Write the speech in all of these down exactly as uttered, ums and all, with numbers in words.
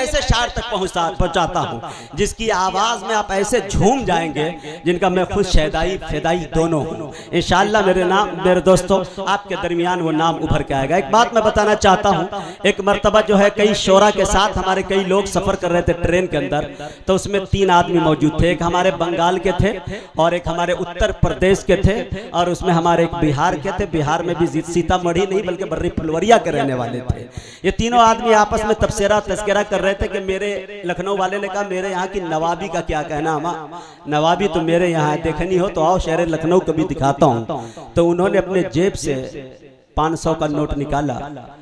ऐसे शायर तक पहुंचा पहुंचाता हूं जिसकी आवाज में आप ऐसे झूम जाएंगे जिनका मैं खुद शहदाई फिदाई दोनों हूं। इंशाअल्लाह मेरे नाम मेरे दोस्तों आपके दरमियान वो नाम उभर के आएगा। एक बात मैं बताना चाहता हूं, एक मर्तबा जो है कई शोरा के साथ हमारे कई लोग सफर कर रहे थे ट्रेन के अंदर, तो उसमें तीन आदमी मौजूद थे। एक हमारे बंगाल के थे और एक हमारे उत्तर प्रदेश के थे और उसमें हमारे एक बिहार के थे। बिहार में भी सीतामढ़ी नहीं बल्कि बर्री फुलवरिया के रहने वाले थे। ये तीनों आदमी आपस में तबसरा तस्करा कर रहे थे कि मेरे लखनऊ वाले ने कहा मेरे यहाँ की नवाबी का क्या कहना, हम नवाबी तो मेरे यहाँ देखनी हो तो आओ शहर लखनऊ कभी दिखाता हूँ। तो उन्होंने अपने जेब से पाँच सौ का नोट निकाला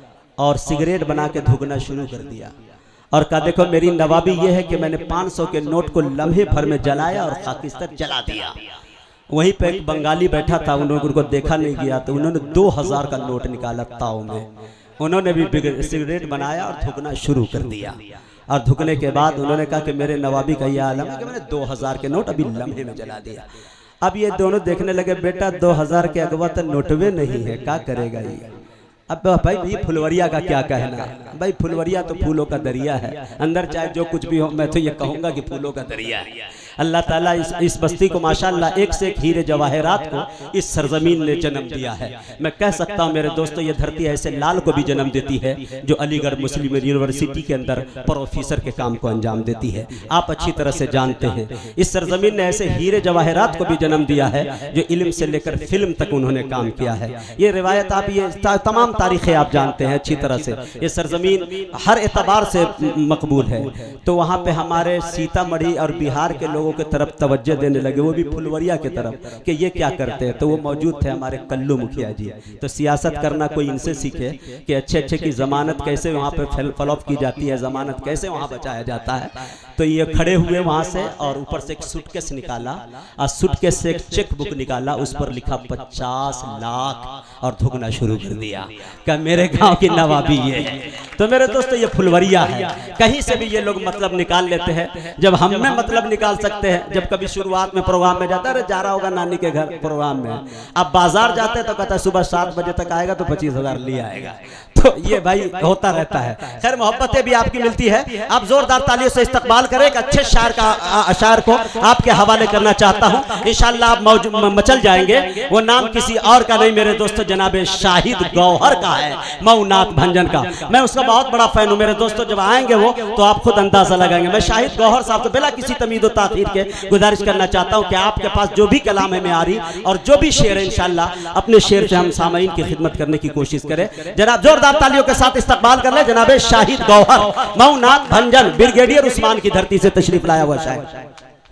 और सिगरेट बना के धुगना शुरू कर दिया और कहा देखो मेरी नवाबी ये है कि मैंने पाँच सौ के नोट को लम्हे भर में जलाया और खाकिस्तान जला दिया। वहीं पे एक बंगाली बैठा था, उन्होंने उनको देखा नहीं गया तो उन्होंने दो हजार का नोट निकाला ताव में, उन्होंने भी सिगरेट बनाया और धुगना शुरू कर दिया। और धुगने के बाद उन्होंने कहा कि मेरे नवाबी का यह आलम है कि मैंने दो हजार के नोट अभी लम्हे में जला दिया। अब ये दोनों देखने लगे बेटा दो हजार के अगवा तो नोटवे नहीं है, क्या करेगा ये। अब भाई ये फुलवरिया का क्या कहना, भाई फुलवरिया तो फूलों का दरिया है, अंदर चाहे जो कुछ भी हो मैं तो ये कहूँगा कि फूलों का दरिया है। अल्लाह ताला इस इस बस्ती को माशाअल्लाह एक से एक हीरे जवाहरात को इस सरजमीन ने जन्म दिया है। मैं कह सकता हूँ मेरे दोस्तों ये धरती ऐसे लाल को भी जन्म देती है जो अलीगढ़ मुस्लिम यूनिवर्सिटी के अंदर प्रोफेसर के काम को अंजाम देती है। आप अच्छी तरह से जानते हैं इस सरजमीन ने ऐसे हीरे जवाहरात को भी जन्म दिया है जो इल्म से लेकर फिल्म तक उन्होंने काम किया है। ये रिवायत आप ये तमाम तारीखें आप जानते हैं अच्छी तरह से। ये सरजमीन हर एतबार से मकबूल है। तो वहाँ पे हमारे सीतामढ़ी और बिहार के लोगों के तरफ तवज्जो देने लगे, वो भी फुलवरिया के तरफ कि ये क्या करते हैं। तो वो मौजूद थे हमारे कल्लू मुखिया जी। तो सियासत करना कोई इनसे सीखे कि अच्छे अच्छे की जमानत कैसे वहाँ पे फॉलोअप की जाती है, जमानत कैसे वहाँ बचाया जाता है। तो ये खड़े हुए वहाँ से और ऊपर से एक सूटकेस निकाला और सूटकेस से एक चेक बुक निकाला, उस पर लिखा पचास लाख और धुगना शुरू कर दिया क्या मेरे गांव की नवाबी ये है। तो मेरे दोस्तों ये फुलवरिया है। कहीं से भी ये लोग मतलब निकाल लेते हैं, जब हम में मतलब निकाल सकते हैं। जब कभी शुरुआत में प्रोग्राम में जाता है जा रहा होगा नानी के घर प्रोग्राम में, अब बाजार जाते हैं तो कहता है सुबह सात बजे तक आएगा तो पच्चीस हजार ले आएगा। तो ये भाई होता रहता है। खैर मोहब्बतें भी आपकी मिलती है। आप जोरदार तालियों से इस्तकबाल करें। एक अच्छे शायर का अशार को आपके हवाले करना चाहता हूं, इंशाअल्लाह आप मचल जाएंगे। वो नाम किसी और का नहीं मेरे दोस्तों जनाबे शाहिद गौहर का है, मऊनाथ भंजन का। मैं उसका बहुत बड़ा फैन हूं मेरे दोस्तों। जब आएंगे वो तो आप खुद अंदाजा लगाएंगे। मैं शाहिद गौहर साहब तो बिना किसी तमीद और ताखीर के गुजारिश करना चाहता हूं कि आपके पास जो भी कलाम है मेआरी और जो भी शेर है इंशाअल्लाह अपने शेर से हम सामाईन की खिदमत करने की कोशिश करें। जनाब जोरदार तालियों के साथ इस्तकबाल कर ले जनाबे शाहिद गौहर मऊनाथ भंजन ब्रिगेडियर उस्मान की धरती से तशरीफ लाया हुआ शायर।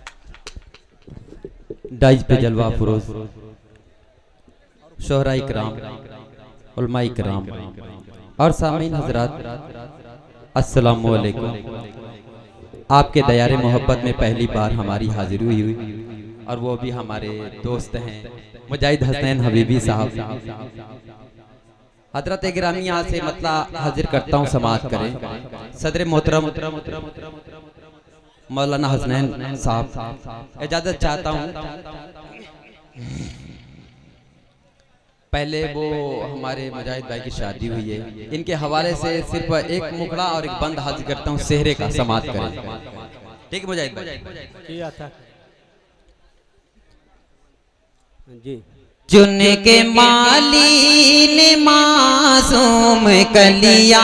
डाइज पे जलवा फरोज शोहरा इकराम उलमा इकराम और सामीन हजरात अस्सलामु अलैकुम। आपके दयारे मोहब्बत में पहली बार हमारी हाजिरी हुई और वो भी हमारे दोस्त हैं मुजाहिद हसनैन हबीबी साहब। हजरत गिरामी यहाँ से मतलब हाजिर करता हूँ, समाअत करें। सदर मोहतरम मौलाना हसनैन साहब इजाजत चाहता हूँ। पहले वो हमारे मुजाहिद भाई की शादी हुई है, इनके हवाले से सिर्फ एक मुखड़ा और एक बंद हाजिर करता हूँ सेहरे का, समाअत करें। ठीक है मुजाहिद भाई जी। चुन के माली ने मासूम कलिया,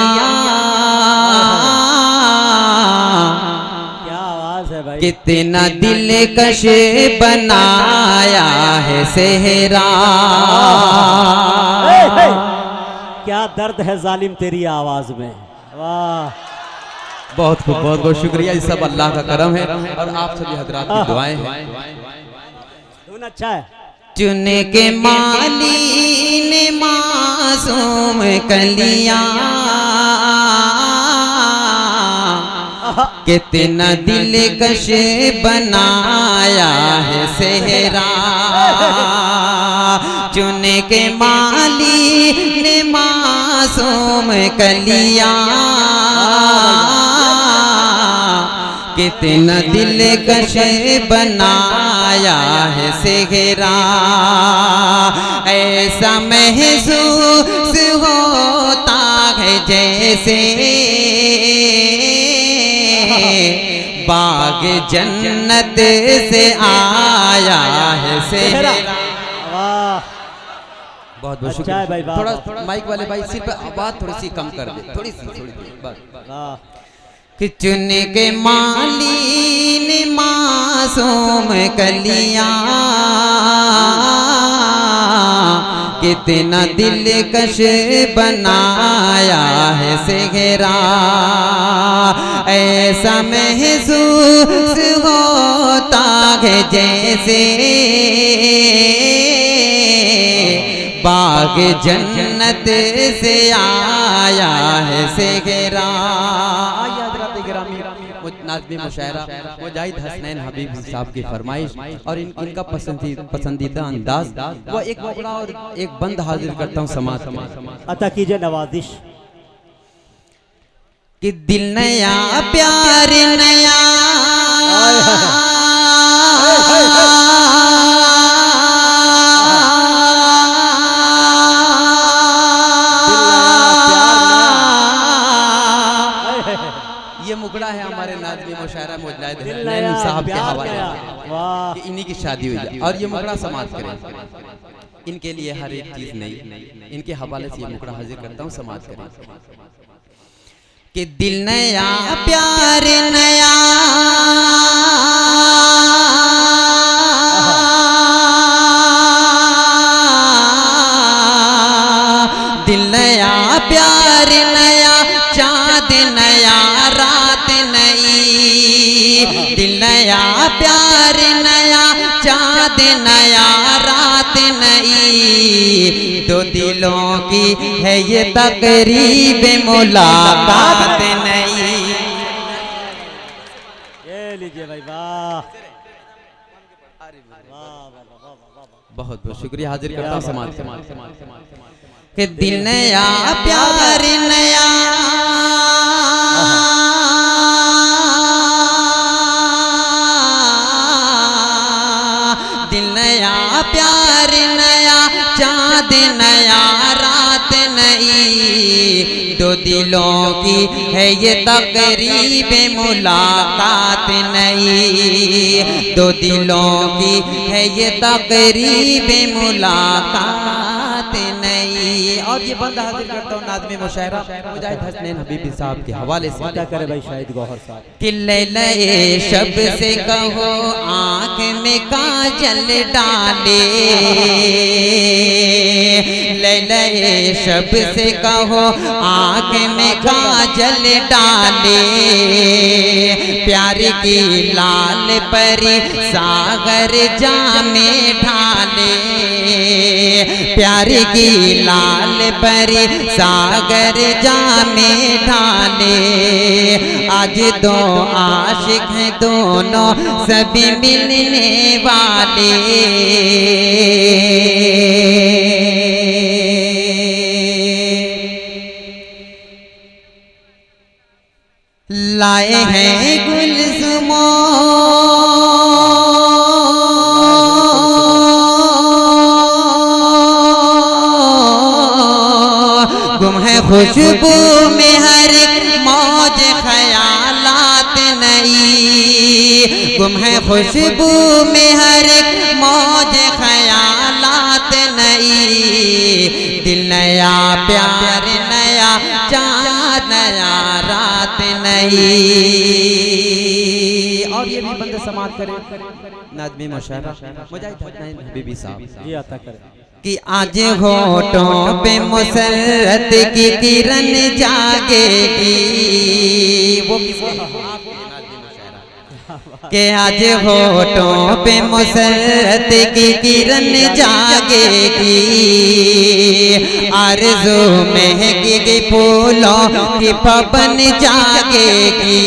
क्या आवाज है भाई, कितना दिल कश बनाया है सेहरा। क्या दर्द है जालिम तेरी आवाज में। वाह बहुत खूब, बहुत बहुत शुक्रिया। ये सब अल्लाह का करम है और आप सभी हजरात की दुआएं हैं। धुन अच्छा है। चुन के माली ने मासूम कलिया, कितना दिल कश बनाया है सेहरा। चुन के माली ने मासूम कलिया, कितना दिल कश बनाया है सेहरा। ऐसा महसूस होता है जैसे बाग जन्नत से आया है सेहरा। वाह, बहुत बहुत अच्छा शुक्रिया है भाई, वाह, थोड़ा वाह। थोड़ा माइक वाले भाई सिर्फ आवाज थोड़ी सी कम कर दे, थोड़ी सी थोड़ी सी बस। वाह। कि चुन के माली ने मासूम कलियां, कितना दिलकश बनाया है सेहरा। ऐसा महसूस होता है जैसे बाग जन्नत से आया है सेहरा। नाज़्मे मुशायरा मुजाहिद हसनैन हबीब साहब की फरमाइश और इन, इनका पसंदीदा पसंदीदा अंदाज वो एक मुकड़ा और एक बंद हाजिर करता हूँ समाज में। अता कीजिए नवाजिश। कि दिल नया प्यार नया ये मुकड़ा है हमारे नाज़्मे मुशायरा मुजाहिद दिल हसनैन नया साहब के प्यार हवाले नया। से वाह, कि इन्हीं की शादी हुई है और ये मुकड़ा समाज करें। इनके लिए हर एक चीज नहीं, इनके हवाले से ये मुकड़ा हाजिर करता हूँ समाज करें। कि दिल नया प्यार नया दिल नया प्यार नया चाँद नया रात नई। दिल नया प्यार नया चाँद नया रात नई। दो दिलों की है ये तकरीब मुलाकात नई। ये लीजिए भाई, वाह। बहुत बहुत शुक्रिया हाजिर करता हूँ समाज से। कि दिल नया प्यार नया दिल नया प्यार नया चाँद नया रात नई। दो दिलों की है ये तकरीब मुलाकात नई। दो दिलों की है ये तकरीब मुलाकात नई। और ये बंद हाजिर करता हूँ नाज़्मे मुशायरा मुजाहिद हसनैन हबीबी साहब के हवाले से। क्या करे भाई शाहिद गौहर साहब। कि लैले शब से कहो आँख में काजल डाले। लैले शब से कहो आँख में काजल डाले। प्यार की लाल परी सागर जामे ढाले। प्यार की लाल परी सागर जामे ढाले। आज दो आशिक हैं दोनों सभी मिलने वाले। लाए हैं गुलज़ुमो गुम है खुशबू में हर मौज ख्यालात नई। गुम है खुशबू में हर मौज ख्यालात नई। दिल नया प्यार नया चाँद नया रात नई। और ये भी बंद समाज करें नाज़्मे मुशायरा मुजाहिद हसनैन हबीबी साहब। जी अता करे। कि आज होठों पे मुसर्रत की किरण जागेगी। वो कि आज होठों पे मुसर्रत की किरण जागेगी। आरज़ू महकेगी फूलों की पवन जागेगी।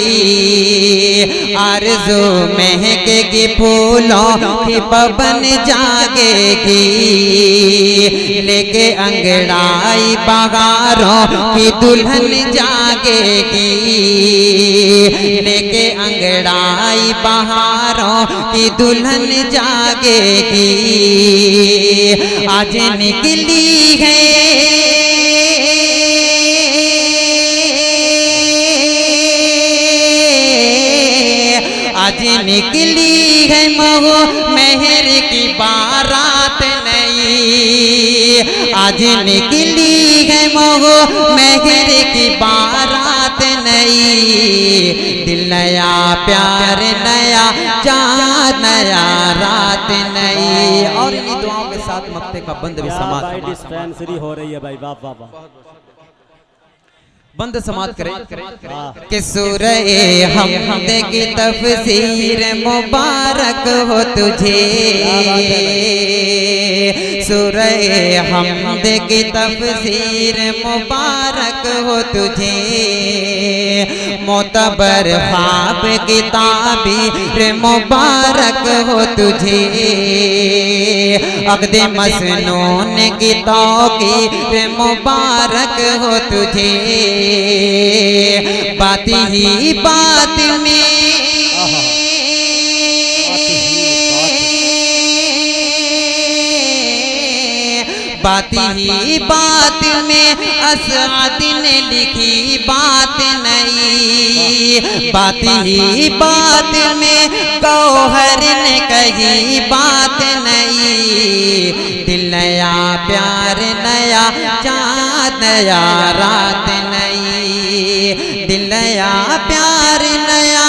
आरज़ू महकेगी फूलों की पवन जागेगी। लेके अंगड़ाई बहारों की दुल्हन जागेगी। लेके अंगड़ाई बहारों की दुल्हन जागेगी। आज निकली है आज निकली है महो मेहर की बारात नई, आज निकली है महो मेहर की बारात नई। दिल नया प्यार नया चाँद नया रात नई। और इन्हीं दुआओं के साथ मक्ते का बंद भी समाप्त डिस्पेंसरी हो रही है भाई। वाह वाह वाह। बंद समाप्त करें कि सूरह हमद की तफसीर मुबारक हो तुझे, सूरह हमद की तफसीर मुबारक हो तुझे। मोतबर ख्वाब की ताबीर मुबारक हो तुझे, अक़्द मसनून की तौक़ीर मुबारक हो तुझे। बात ही बात में बात ही बात में असअद ने लिखी बात नई, बात ही बात में गौहर ने कही बात नई। दिल नया प्यार नया चाँद नया रात नई, दिल नया प्यार नया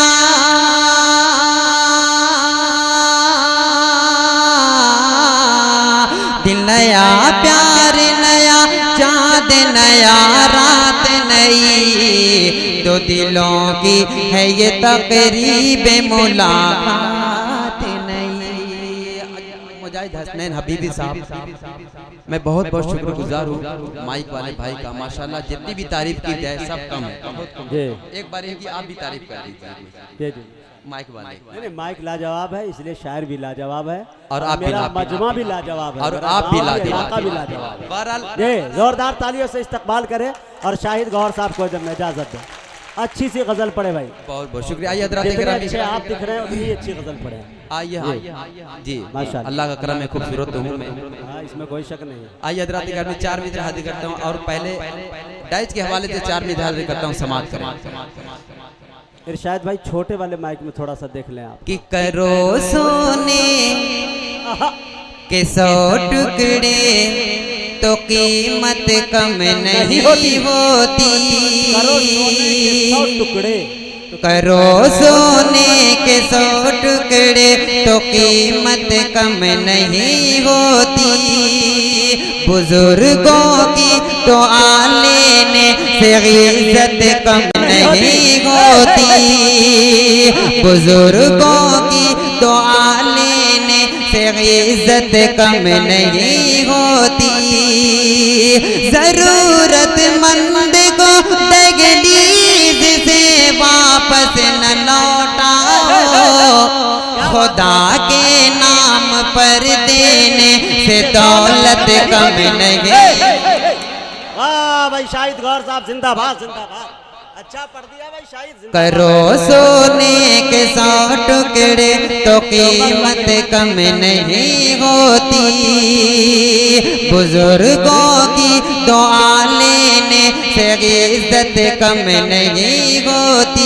दिल नया प्यार नया चाँद नया रात नई। दो दिलों की है ये तकरीब मुलाकात नई। मुजाहिद हसनैन हबीबी साहब, मैं बहुत बहुत शुक्रगुजार हूँ माइक वाले भाई का। माशाल्लाह जितनी भी तारीफ की जाए सब कम है। एक बार इनकी आप भी तारीफ कर दीजिए माइक वाले। नहीं माइक लाजवाब है, इसलिए शायर भी लाजवाब है और आप मेरा मजमा भी लाजवाब है और आप भी लाजवाब है। ये जोरदार तालियों से इस्तकबाल करें और शाहिद गौहर साहब को जब इजाजत दे अच्छी सी गजल पढ़े भाई। बहुत बहुत शुक्रिया। आइए अच्छे आप दिख रहे हैं उतनी अच्छी गजल पढ़े। आइए जी माशाल्लाह, अल्लाह का करम है, खूबसूरत हूँ मैं, इसमें कोई शक नहीं है। आइए हजरात घर में चार मित्र हाजिर करता हूँ और पहले डाइज के हवाले से चार मित्र हाजिर करता हूँ। समाज करें इरशाद भाई, छोटे वाले माइक में थोड़ा सा देख लें आप। कि करो सोने के सौ टुकड़े तो कीमत कम नहीं होती, करो सोने के सौ टुकड़े करो सोने के सौ टुकड़े तो कीमत कम नहीं होती। बुजुर्गों की दुआ लेने से इज्जत कम नहीं होती, बुजुर्गों की दुआ लेने से इज्जत कम नहीं होती। जरूरतमंद को तकलीफ से वापस न लौटाओ, खुदा के नाम पर देने से दौलत कम नहीं। वाह भाई शाहिद गौहर साहब जिंदाबाद जिंदाबाद, अच्छा पढ़ दिया भाई शाहिद। करो सोने के सौ टुकड़े तो कीमत कम नहीं होती, बुजुर्गों की दुआ लेने से इज्जत कम नहीं होती।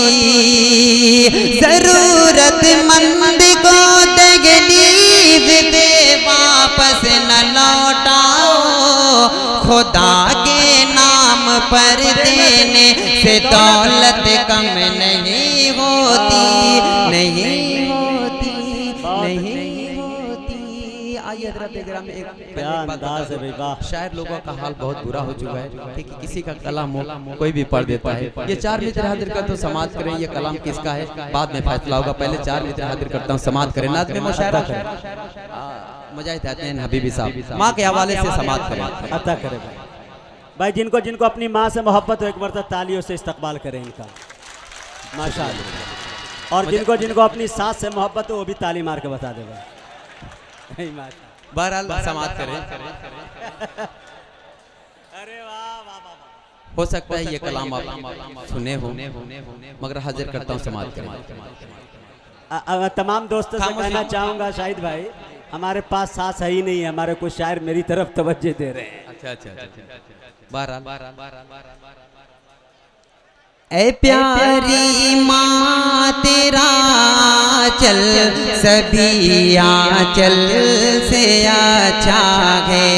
जरूरतमंद को तकलीफ दे वापस न लौटाओ, खुदा के नाम पर देने से दौलत कम नहीं होती, नहीं होती, नहीं होती। आइए में एक अंदाज है भाई। शायर लोगों का हाल बहुत बुरा हो चुका है कि किसी का कलाम कोई भी पढ़ देता है। ये चार मित्र हाजिर कर तो समाज करें ये कलाम किसका है बाद में फैसला होगा। पहले चार मित्र हाजिर करता हूँ, समाज करें। नाज़ मुशायरा मुजाहिद हसनैन हबीबी साहब माँ के हवाले से समाज करें। अता करें भाई। भाई जिनको जिनको अपनी माँ से मोहब्बत हो एक बार तालियों से इस्तकबाल करें इनका, माशाअल्लाह। और जिनको जिनको अपनी सास से मोहब्बत हो वो भी ताली मार के बता दे भाई। बहरहाल समाज करें। अरे वाह वाह वाह। हो सकता है ये कलाम आप सुने हो मगर हाजिर करता हूँ समाज करें। तमाम दोस्तों से कहना चाहूँगा शाहिद भाई हमारे पास सास है ही नहीं है, हमारे कुछ शायर मेरी तरफ तवज्जो दे रहे हैं। अच्छा अच्छा अच्छा। बहरहाल ऐ प्यारी माँ तेरा आंचल सभी आंचल से अच्छा है।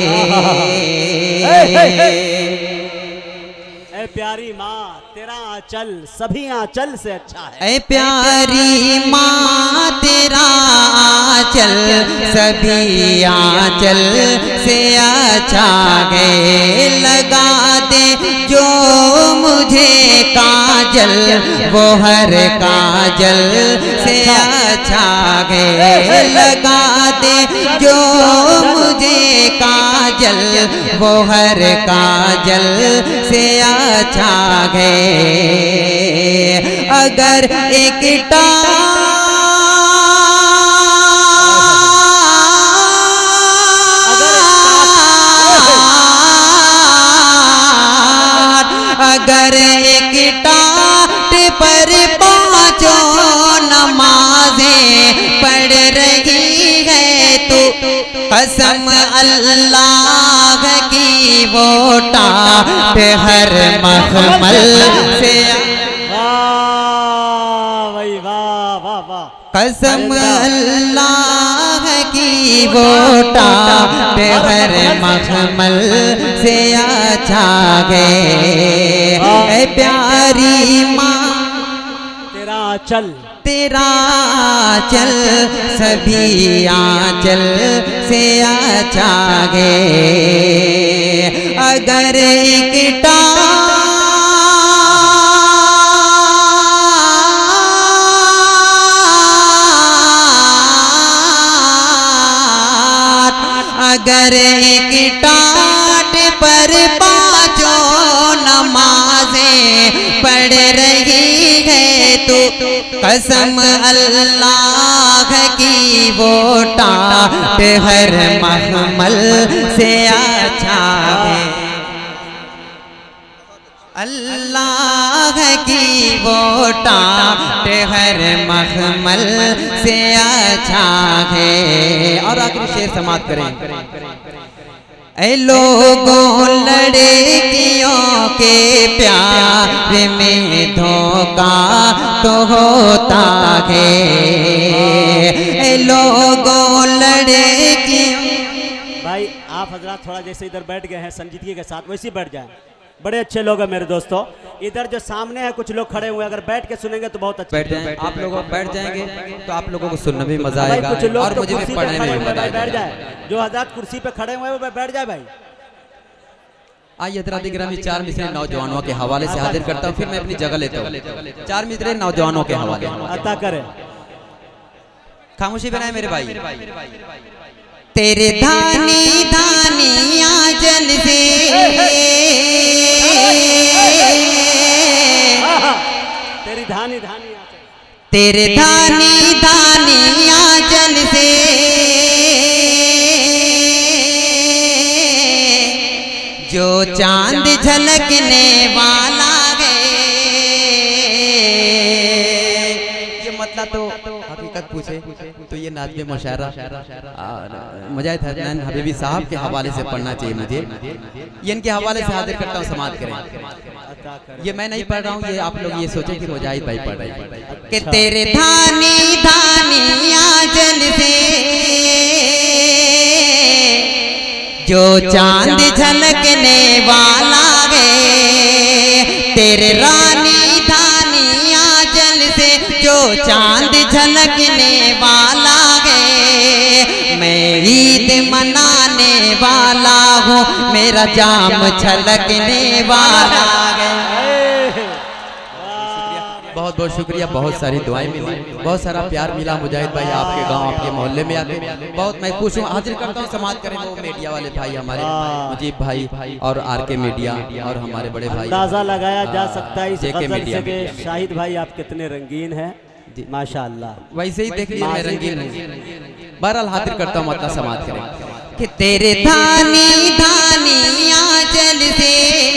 ऐ प्यारी माँ तेरा आंचल सभी आंचल से अच्छा है। ऐ प्यारी माँ तेरा आंचल सभी आंचल से अच्छा है। लगा दे जो मुझे काजल वो हर काजल से अच्छा है। लगा दे जो मुझे काजल वो हर काजल से अच्छा है। अगर एक अगर एक टाट पर पांचों नमाजें पढ़ रही है तो कसम अल्लाह की वो टाट हर मखमल से कसम अल्लाह की वो टाट हर मखमल से अच्छा है। ऐ प्यारी माँ तेरा आंचल तेरा आंचल सभी आंचल से अच्छा है। अगर एक अगर एक टाट पर पांचों नमाजें पढ़ रही है तो कसम अल्लाह की वो टाट हर महमल से अच्छा है। अल्लाह की वो टाट हर मखमल से अच्छा है। और आखिरी शेर समाप्त करें। ऐ लोगों लड़कियों के प्यार में धोखा तो होता है। ऐ लोगों लड़कियों भाई आप हजरात थोड़ा जैसे इधर बैठ गए हैं संजीदगी के साथ वैसे ही बैठ जाएं। बड़े अच्छे लोग हैं मेरे दोस्तों। इधर जो सामने है कुछ लोग खड़े हुए, अगर बैठ के सुनेंगे तो बहुत अच्छा। बैठ जाएं, आप लोग बैठ जाएंगे तो आप लोगों को सुनने में मजा आएगा और मुझे भी पढ़ने में मजा आएगा। बैठ जाए जो हजरत कुर्सी पे खड़े हुए हैं वो बैठ जाए भाई। आइए हज़रात गिरामी चार मिसरे नौजवानों के हवाले से हाजिर करता हूँ, फिर मैं अपनी जगह लेता हूँ। चार मिसरे नौजवानों के हवाले अता करें। खामोशी बनाए मेरे भाई। तेरे धानी धानी आंचल से तेरी धानी धानी तेरे धानी धानी आंचल से जो चांद झलकने वाला है। ये मतलब तो हकीकत पूछे तो ये नाज़्म मुशायरा मुजाहिद हसनैन हबीबी साहब के हवाले से पढ़ना चाहिए मुझे। ये इनके हवाले से हाजिर करता हूँ, समाप्त करें। ये मैं नहीं पढ़ रहा हूँ, ये आप लोग ये सोचें कि मुजाहिद भाई पढ़ रहे हैं। कि तेरे धानी धानी आंचल से जो चांद झलकने वाला है। तेरे रानी धानी आंचल से जो चांद झलकने वाला है। मैं ईद मनाने वाला हूँ, मेरा जाम छलकने वाला है। बहुत बहुत शुक्रिया, बहुत सारी दुआएं मिली, बहुत सारा प्यार मिला मुजाहिद भाई आपके गांव आपके मोहल्ले में आके। बहुत मैं खुश हूँ। हाजिर करता हूँ, समाप्त करें वो मीडिया वाले भाई हमारे मुजीब भाई और आर के मीडिया और हमारे बड़े भाई। अंदाजा लगाया जा सकता है इस गजल से कि शाहिद भाई आप कितने रंगीन हैं माशाअल्लाह। वैसे ही देख लीजिए मैं रंगीन हूँ। बहरहाल हाजिर करता हूँ, मतलब समाप्त करें। कि तेरे धानी धानी आंचल से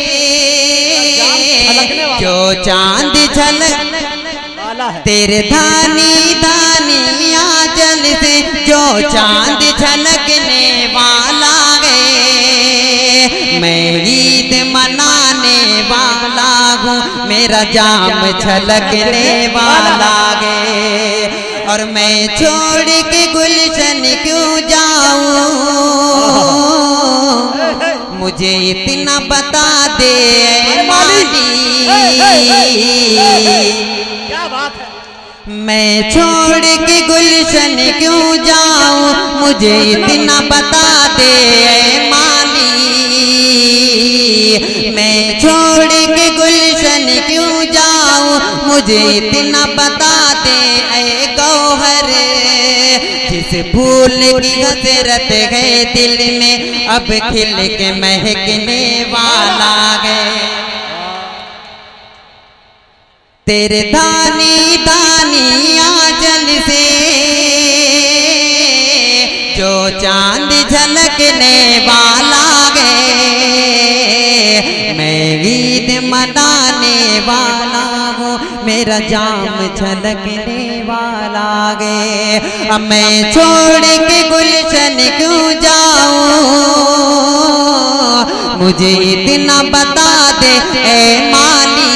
जो चांद झलक तेरे धानी धानी आंचल से जो चांद झलकने वाला है। मैं ईद मनाने वाला हूँ, मेरा जाम छलकने वाला है। और मैं छोड़ के गुलशन क्यों जाऊं, मुझे इतना बता दे माली। क्या बात है। मैं छोड़ के गुलशन क्यों जाऊं, मुझे इतना बता दे माली। मैं छोड़ के गुलशन क्यों जाऊं, मुझे इतना बता दे ऐ गौहर। जिस फूल की हसरत है दिल में, अब खिल के महकने वाला है। तेरे दानी दानी आंचल से जो चांद झलकने वाला है, मैं ईद मनाने वाला हूँ, मेरा जाम झलकने वाला है। अब मैं छोड़ के गुलशन क्यों जाऊँ, मुझे इतना बता दे ऐ माली।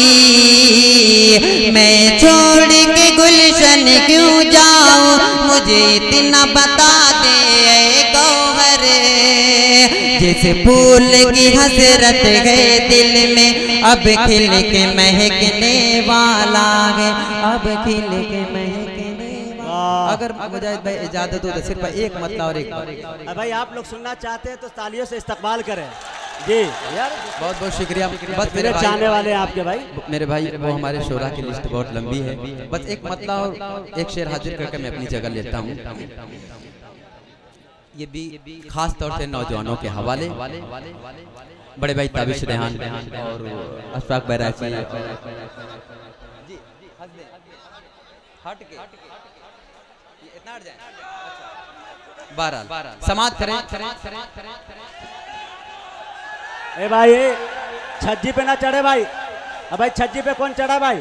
मैं छोड़ के गुलशन क्यों जाऊं, मुझे इतना बता दे ऐ गौहर। जिस फूल की हसरत है दिल में, अब खिल के महकने वाला है, अब खिल के महकने वाला। अगर मुजाहिद भाई इजाजत हो तो सिर्फ एक मतलब और एक बार भाई आप लोग सुनना चाहते हैं तो तालियों से इस्तकबाल करें जी यार। बहुत बहुत शुक्रिया। बस मेरे चाहने वाले हैं आपके भाई, मेरे भाई वो हमारे शोरा की लिस्ट बहुत लंबी है, बस एक मतलब और एक शेर हाजिर करके मैं अपनी जगह लेता हूँ। ये भी खास तौर से नौजवानों के हवाले, बड़े भाई ताबिश रेहान और अशफाक बैराची। बहरहाल समाज करें। ए भाई छज्जी पे ना चढ़े भाई। अब भाई छज्जी पे कौन चढ़ा भाई?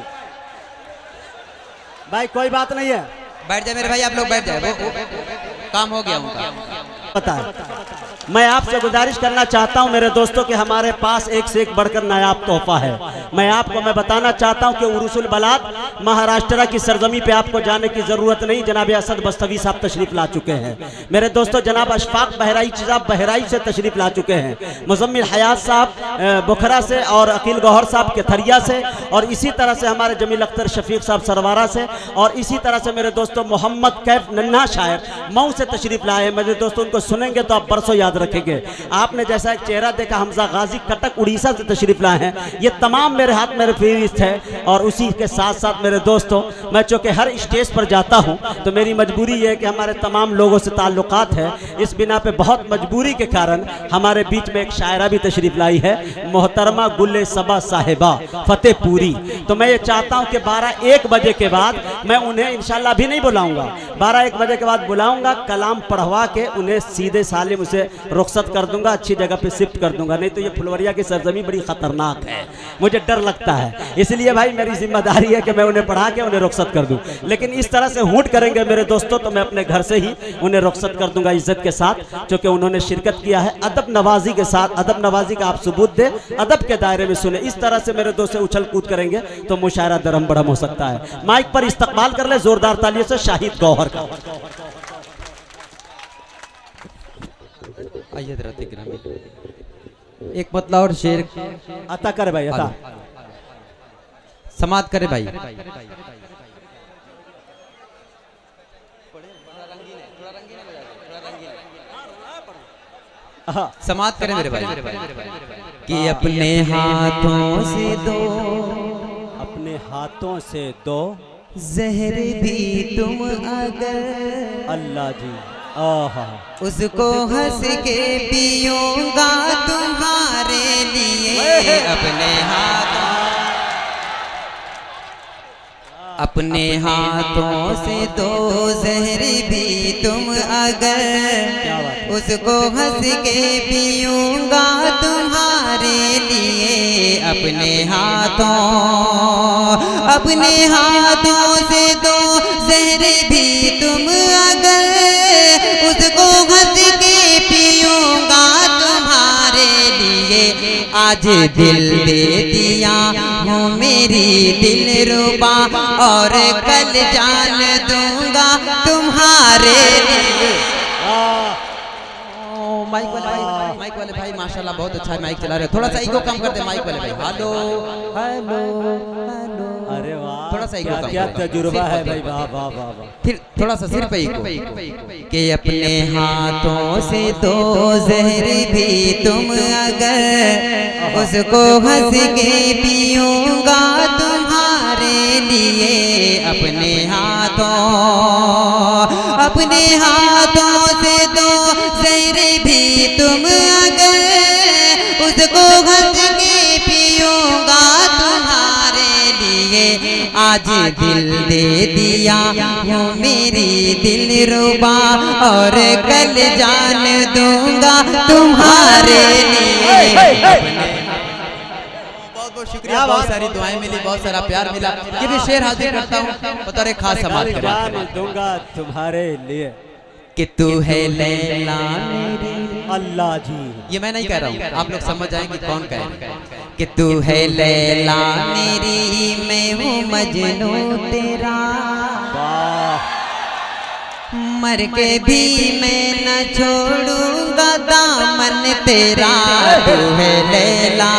भाई कोई बात नहीं है, बैठ जाए मेरे भाई, आप लोग बैठ जाए, वो, वो, काम हो गया उनका। पता है मैं आपसे गुजारिश करना चाहता हूं मेरे दोस्तों कि हमारे पास एक से एक बढ़कर नायाब तोहफा है। मैं आपको मैं बताना चाहता हूं कि उरुसुल बलाद महाराष्ट्र की सरजमी पे आपको जाने की जरूरत नहीं। जनाब असद बस्तवी साहब तशरीफ ला चुके हैं मेरे दोस्तों। जनाब अशफाक बहराइच साहब बहराइच से तशरीफ ला चुके हैं। मुजम्मिल हयात साहब बुखरा से और अकील गौहर साहब केथरिया से, और इसी तरह से हमारे जमील अख्तर शफीक साहब सरवारा से, और इसी तरह से मेरे दोस्तों मोहम्मद कैफ नन्हा शायर मऊ से तशरीफ लाए। मेरे दोस्तों उनको सुनेंगे तो आप बरसों याद रखेंगे। आपने जैसा एक चेहरा देखा, हमजा गाजी कटक उड़ीसा से तशरीफ लाए हैं। ये तमाम मेरे हाथ मेरे फेरिस्त है। और उसी के साथ साथ मेरे दोस्तों मैं चूँकि हर स्टेज पर जाता हूँ तो मेरी मजबूरी ये है कि हमारे तमाम लोगों से ताल्लुकात है। इस बिना पे बहुत मजबूरी के कारण हमारे बीच में एक शायरा भी तशरीफ लाई है, मोहतरमा गुल्ले सबा साहिबा फतेहपुरी। तो मैं ये चाहता हूँ कि बारह एक बजे के बाद मैं उन्हें इंशाल्लाह भी नहीं बुलाऊंगा, बारह एक बजे के बाद बुलाऊंगा, कलाम पढ़वा के उन्हें सीधे सालिम उसे रुखसत कर दूंगा, अच्छी जगह पे शिफ्ट कर दूंगा। नहीं तो ये फुलवरिया की सरजमी बड़ी खतरनाक है, मुझे डर लगता है। इसलिए भाई मेरी जिम्मेदारी है कि मैं उन्हें पढ़ा के उन्हें रुखसत कर दूं। लेकिन इस तरह से हूट करेंगे मेरे दोस्तों तो मैं अपने घर से ही उन्हें रुखसत कर दूंगा इज्जत के साथ, क्योंकि उन्होंने शिरकत किया है अदब नवाजी के साथ। अदब नवाजी का आप सबूत दे, अदब के दायरे में सुने। इस तरह से मेरे दोस्त से उछल कूद करेंगे तो मुशायरा दरम बड़म हो सकता है। माइक पर इस्तकबाल कर ले जोरदार तालियों से शाहिद गौहर का। एक मतलब और शेर अता करे भाई, अता समात करे भाई। समात करें मेरे भाई कि अपने हाथों से दो, अपने हाथों से दो जहर भी तुम अगर, अल्लाह जी आहा, उसको हंस के पीऊंगा तुम्हारे लिए। अपने हाथों अपने हाथों से दो जहर भी तुम अगर, उसको हंस के पीऊंगा तुम्हारे लिए। अपने हाथों अपने हाथों से दो जहर भी तुम अगर, उसको हंस के पीऊंगा तुम्हारे लिए। आज दिल दे दिया हूँ मेरी दिल रुबा, और कल जान दूंगा तुम्हारे लिए। माइक वाले भाई, माइक वाले भाई माशाल्लाह बहुत अच्छा है माइक चला रहे हो। थोड़ा सा इको कम कर दे माइक वाले भाई। Hello hello hello. अरे वाह, थोड़ा सा इको कम। क्या तजुर्बा है भाई, वाह वाह वाह वाह। फिर थोड़ा सा सिर पे इको। कि अपने हाथों से दो जहर भी तुम अगर उसको हंस के पीऊंगा तुम्हारे लिए। अपने हाथों अपने हाथों से दो जहर भी तुम अगर उसको हंस के पीऊंगा तुम्हारे लिए। आज दिल दे दिया हूँ मेरी दिल रुबा, और कल जान दूंगा तुम्हारे लिए। बहुत बहुत शुक्रिया, बहुत सारी दुआएं मिली, बहुत सारा प्यार मिला। ये भी शेर हाजिर करता हूँ बतौर खास समाज जान दूंगा तुम्हारे लिए। कि तू है लैला मेरी। अल्लाह जी, ये मैं नहीं कह रहा हूँ, आप लोग समझ जाएंगे कौन कहे। कि तू है लैला मेरी, मैं हूँ मजनू तेरा, मर के भी मैं न छोड़ूंगा दामन तेरा। तू है लैला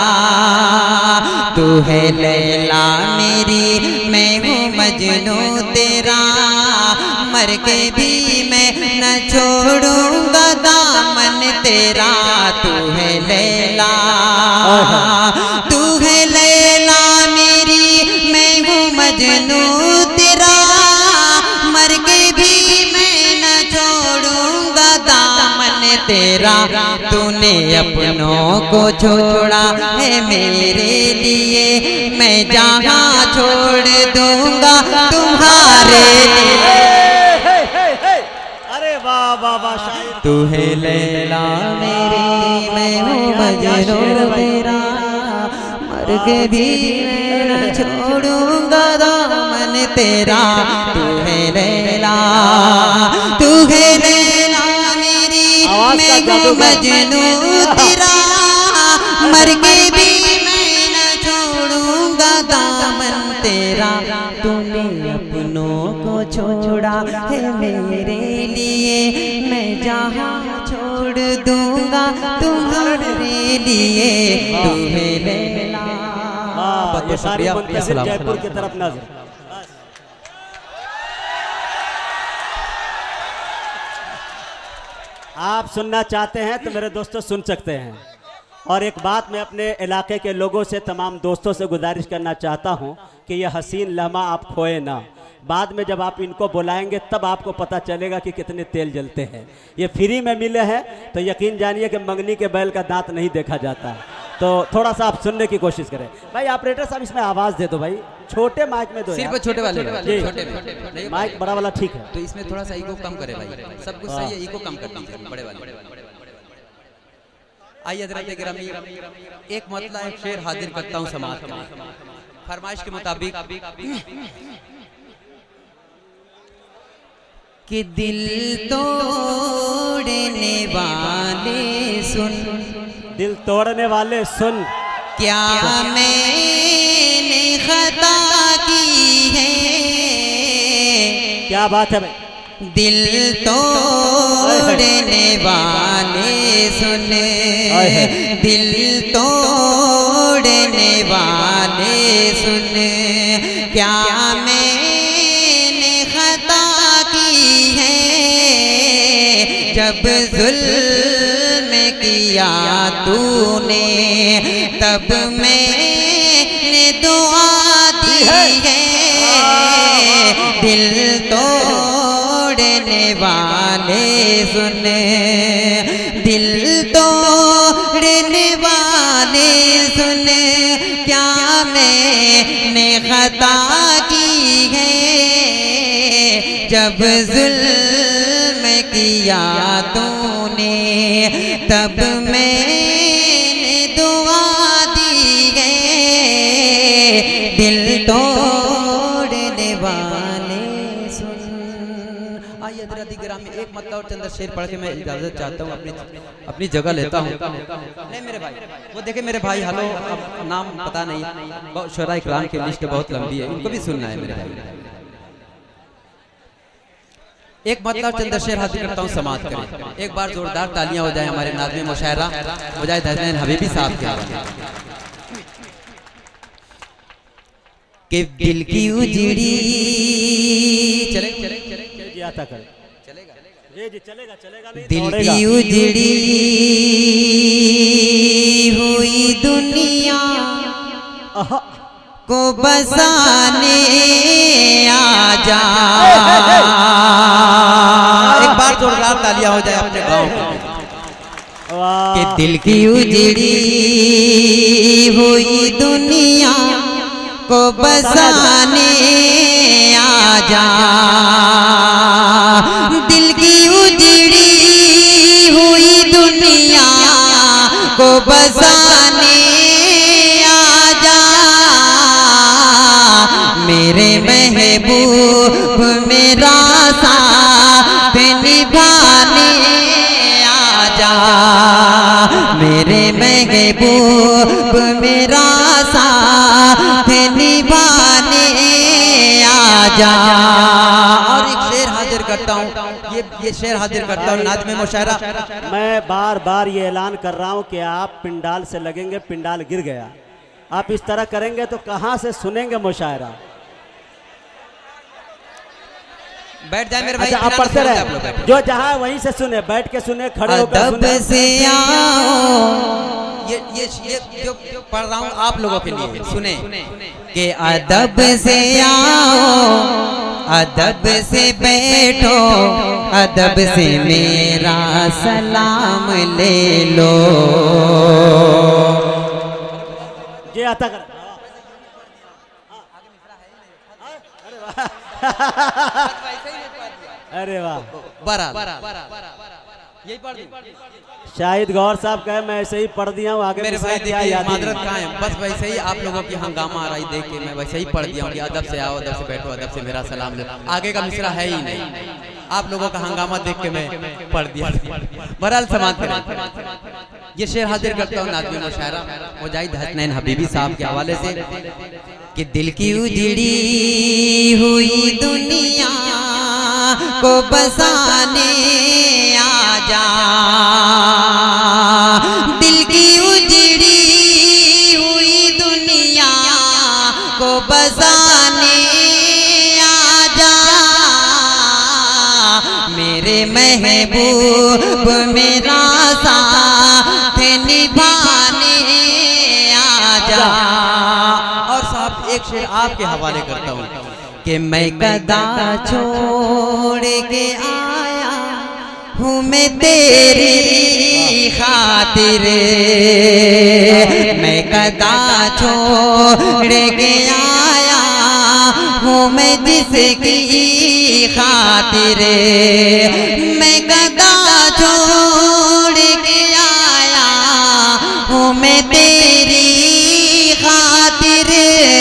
तू है लैला मेरी, मैं हूँ मजनू तेरा, मर के भी मैं न छोड़ूंगा दामन तेरा। तू है लैला तू है लैला मेरी, मैं हूँ मजनू तेरा, मर के भी मैं न छोड़ूंगा दामन तेरा। तूने अपनों को छोड़ा है मेरे लिए, मैं जहाँ छोड़ दूंगा तुम्हारे लिए। अरे वाह वाह वाह, शायर। तू है लैला मेरी, मैं हूँ मजनू तेरा, मर के भी मैं न छोड़ूंगा दामन तेरा। तू है लैला तू है लैला मेरी, मैं हूँ मजनू तेरा, मर के भी मैं न छोड़ूंगा दामन तेरा। तूने अपनों को छोड़ा है मेरे लिए, मैं जहाँ छोड़ दूंगा तुम्हारे लिए। तू है लैला। ये सारी मुंतज़िर जयपुर की तरफ नजर। आप सुनना चाहते हैं तो मेरे दोस्तों सुन सकते हैं। और एक बात मैं अपने इलाके के लोगों से, तमाम दोस्तों से गुजारिश करना चाहता हूं कि यह हसीन लम्हा आप खोए ना। बाद में जब आप इनको बुलाएंगे तब आपको पता चलेगा कि कितने तेल जलते हैं। ये फ्री में मिले हैं तो यकीन जानिए कि मंगनी के बैल का दांत नहीं देखा जाता। तो थोड़ा सा आप सुनने की कोशिश करें। भाई ऑपरेटर साहब, इसमें आवाज़ दे दो भाई, छोटे माइक में दो। सिर्फ छोटे वाले, छोटे में माइक बड़ा वाला ठीक है, तो इसमें थोड़ा सा इको कम करे भाई। सब कुछ सही है, इको कम कर दीजिए बड़े वाले। आइए हज़रात गिरामी, एक मतलब एक शेर हाजिर करता हूँ समाज के फरमाइश के मुताबिक। कि दिल तोड़ने वाले सुन, दिल तोड़ने वाले सुन, क्या मैंने खता की है। क्या बात है भाई। दिल तोड़ने वाले सुन, दिल तोड़ने वाले सुन, क्या मैंने खता की है। जब जुल्म किया तूने तब मैंने दुआ दी है। दिल तोड़ने वाले सुन, दिल तोड़ने वाले सुन, क्या मैंने खता की है। जब जुल्म किया तूने तब मैंने दुआ दी है। दिल तोड़ने वाले सुन। भाई हजरत ग्राम में एक मतलब और चंद शेर पढ़ के मैं इजाजत चाहता हूँ, अपनी अपनी जगह लेता हूँ। नहीं मेरे भाई, वो देखे मेरे भाई, हेलो अब नाम पता नहीं, शुरा इकराम की लिस्ट बहुत लंबी है, उनको भी सुनना है मेरे भाई। एक मतलब चंद शेर हाजिर करता हूँ, समाप्त करें। एक बार जोरदार तालियां हो जाए हमारे नाज़िम मुशायरा हो जाए हसनैन हबीबी साहब के कि दिल की उजड़ी चले चले चले आता कर चलेगा जी जी चलेगा चलेगा नहीं दिल की उजड़ी हुई दुनिया को बसाने आजा। एक बार जोरदार तालियां हो जाए अपने गांव कि दिल की उजड़ी हुई दुनिया को बसाने आजा। दिल की उजड़ी हुई दुनिया को बसाने आजा। मेरे महबूब मेरा साथ निभाने आजा। मेरे महबूब मेरा साथ निभाने आजा। और एक शेर हाजिर करता हूँ, ये ये शेर हाजिर करता हूँ नाज़िम मुशायरा। मैं बार बार ये ऐलान कर रहा हूँ कि आप पिंडाल से लगेंगे, पिंडाल गिर गया, आप इस तरह करेंगे तो कहाँ से सुनेंगे मुशायरा। बैठ जाए मेरे भाई। अच्छा आप पढ़ते रहे, जो जहाँ वहीं से सुने, बैठ के सुने, खड़े होकर अदब से आओ। ये ये ये जो पढ़ रहा हूँ आप लोगों के लिए सुने कि अदब से आओ, अदब से बैठो, अदब से मेरा सलाम ले लो। ये आता कर अरे वाह यही पढ़ शाहिद गौर साहब कहे मैं ऐसे ही पढ़ दिया हूँ, आगे मेरे पीछे भाई क्या देखिए याद मादरत कहाँ है, बस वैसे ही आप लोगों की हंगामा आ रही देख के मैं वैसे ही पढ़ दिया हूँ कि अदब से आओ, अदब से बैठो, अदब से मेरा सलाम लो। आगे का मिसरा है ही नहीं, आप लोगों का हंगामा देख के मैं पढ़ दिया। बहरहाल समाप्त करें। ये शेर हाजिर करता हूँ नाज़िम मुशायरा मुजाहिद हसनैन हबीबी साहब के हवाले से कि दिल की उजड़ी हुई दुनिया को बसाने आजा। दिल की उजड़ी हुई दुनिया को बसाने आजा। मेरे महबूब मेरा साथ निभाने आजा। और साहब एक शेर आपके हवाले करता हूँ कि मैं गदा छोड़ के आया हूँ मैं तेरी खातिर। मैं गदा छोड़ के आया हूँ मैं जिसकी खातिर। मैं गदा छोड़ के आया हूँ मैं तेरी खातिर।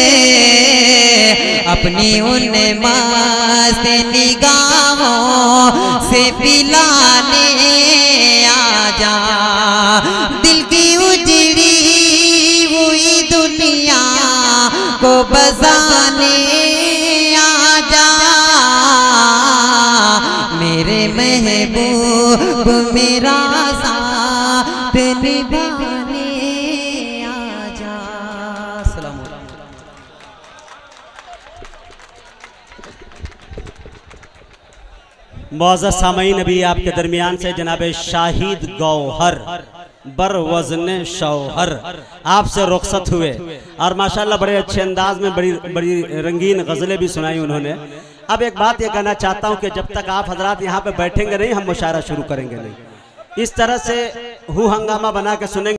अपनी उन मस्त निगाहों से पिलाने आजा। दिल की उजड़ी हुई दुनिया को बसाने आजा। मेरे महबूब मेरा साथ निभाने आजा। सलाम। मौज़ज़ सामईन अभी आपके दरमियान से जनाब शाहिद गौहर बर वज़न शौहर आपसे रुखसत हुए और माशाल्लाह बड़े अच्छे अंदाज में बड़ी बड़ी रंगीन गज़लें भी सुनाई उन्होंने। अब एक बात ये कहना चाहता हूँ कि जब तक आप हजरात यहाँ पे बैठेंगे नहीं, हम मुशायरा शुरू करेंगे नहीं। इस तरह से हु हंगामा बना के सुनेंगे।